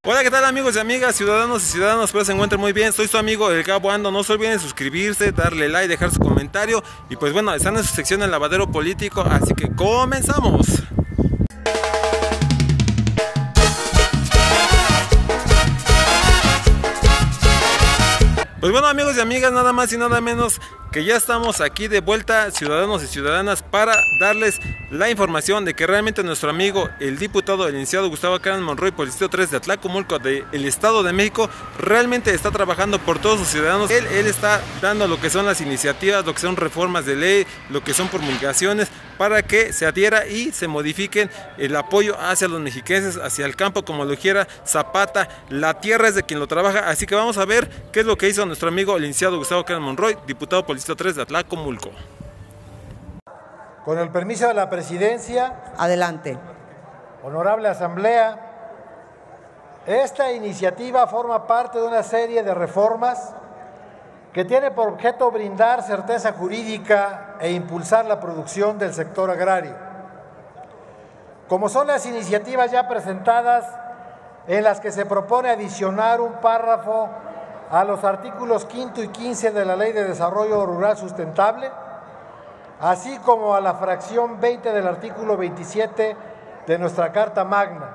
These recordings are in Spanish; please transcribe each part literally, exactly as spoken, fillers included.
Hola, ¿qué tal amigos y amigas, ciudadanos y ciudadanas? Espero se encuentren muy bien. Soy su amigo El Gabo Ando. No se olviden de suscribirse, darle like, dejar su comentario. Y pues bueno, están en su sección El Lavadero Político, así que comenzamos. Pues bueno amigos y amigas, nada más y nada menos que ya estamos aquí de vuelta, ciudadanos y ciudadanas, para darles la información de que realmente nuestro amigo, el diputado, el licenciado Gustavo Acarán Monroy, por el distrito tres de Atlacomulco, del Estado de México, realmente está trabajando por todos sus ciudadanos. Él, él está dando lo que son las iniciativas, lo que son reformas de ley, lo que son promulgaciones, para que se adhiera y se modifiquen el apoyo hacia los mexiquenses, hacia el campo, como lo quiera Zapata. La tierra es de quien lo trabaja, así que vamos a ver qué es lo que hizo nuestro amigo el licenciado Gustavo Acarán Monroy, diputado por el distrito tres de Atlacomulco. Con el permiso de la presidencia. Adelante. Honorable Asamblea, esta iniciativa forma parte de una serie de reformas que tiene por objeto brindar certeza jurídica e impulsar la producción del sector agrario. Como son las iniciativas ya presentadas, en las que se propone adicionar un párrafo a los artículos quinto y quince de la Ley de Desarrollo Rural Sustentable, así como a la fracción veinte del artículo veintisiete de nuestra Carta Magna.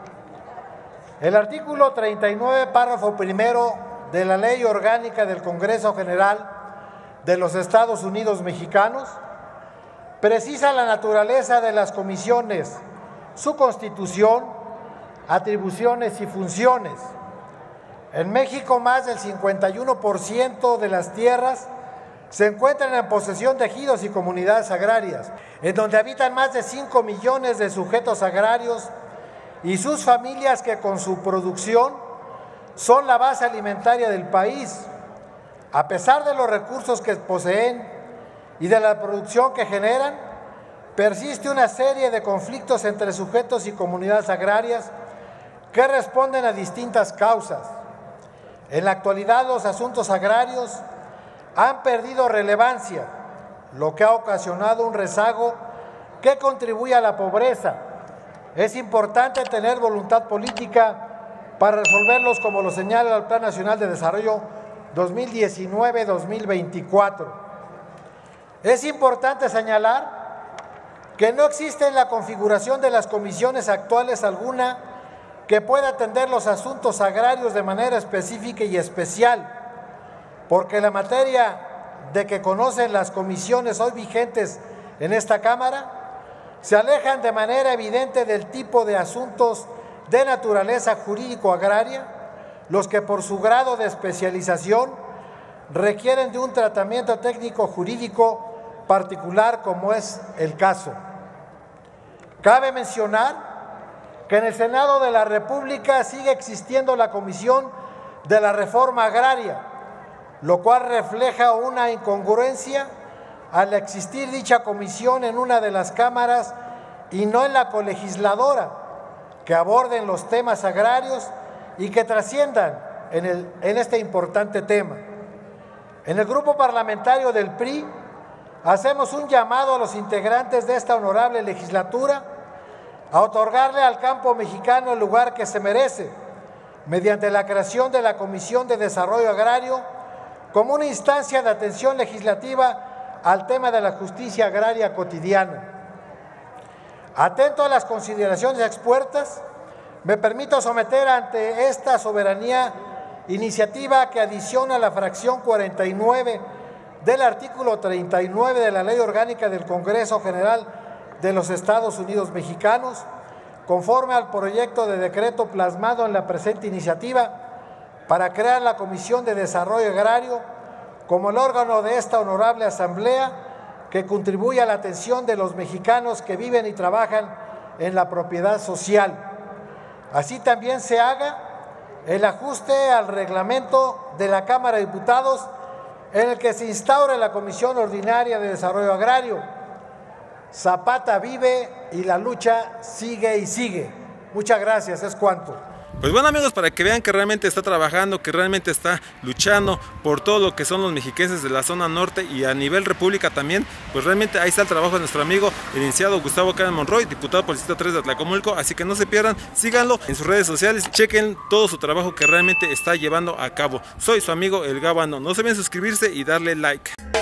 El artículo treinta y nueve, párrafo primero de la Ley Orgánica del Congreso General de los Estados Unidos Mexicanos, precisa la naturaleza de las comisiones, su constitución, atribuciones y funciones. En México, más del cincuenta y uno por ciento de las tierras se encuentran en posesión de ejidos y comunidades agrarias, en donde habitan más de cinco millones de sujetos agrarios y sus familias, que con su producción son la base alimentaria del país. A pesar de los recursos que poseen y de la producción que generan, persiste una serie de conflictos entre sujetos y comunidades agrarias que responden a distintas causas. En la actualidad, los asuntos agrarios han perdido relevancia, lo que ha ocasionado un rezago que contribuye a la pobreza. Es importante tener voluntad política para resolverlos, como lo señala el Plan Nacional de Desarrollo dos mil diecinueve a dos mil veinticuatro. Es importante señalar que no existe en la configuración de las comisiones actuales alguna que pueda atender los asuntos agrarios de manera específica y especial, porque la materia de que conocen las comisiones hoy vigentes en esta Cámara se alejan de manera evidente del tipo de asuntos de naturaleza jurídico-agraria, los que por su grado de especialización requieren de un tratamiento técnico-jurídico particular, como es el caso. Cabe mencionar que en el Senado de la República sigue existiendo la Comisión de la Reforma Agraria, lo cual refleja una incongruencia al existir dicha comisión en una de las cámaras y no en la colegisladora, que aborden los temas agrarios y que trasciendan en, el, en este importante tema. En el grupo parlamentario del P R I hacemos un llamado a los integrantes de esta honorable legislatura a otorgarle al campo mexicano el lugar que se merece, mediante la creación de la Comisión de Desarrollo Agrario como una instancia de atención legislativa al tema de la justicia agraria cotidiana. Atento a las consideraciones expuestas, me permito someter ante esta soberanía iniciativa que adiciona la fracción cuarenta y nueve del artículo treinta y nueve de la Ley Orgánica del Congreso General de los Estados Unidos Mexicanos, conforme al proyecto de decreto plasmado en la presente iniciativa, para crear la Comisión de Desarrollo Agrario como el órgano de esta honorable Asamblea que contribuye a la atención de los mexicanos que viven y trabajan en la propiedad social. Así también se haga el ajuste al reglamento de la Cámara de Diputados, en el que se instaure la Comisión Ordinaria de Desarrollo Agrario. Zapata vive y la lucha sigue y sigue. Muchas gracias, es cuanto. Pues bueno, amigos, para que vean que realmente está trabajando, que realmente está luchando por todo lo que son los mexiquenses de la zona norte y a nivel república también, pues realmente ahí está el trabajo de nuestro amigo el licenciado Gustavo Cárdenas Monroy, diputado por el distrito tres de Atlacomulco, así que no se pierdan, síganlo en sus redes sociales, chequen todo su trabajo que realmente está llevando a cabo. Soy su amigo el Gábano, no se olviden suscribirse y darle like.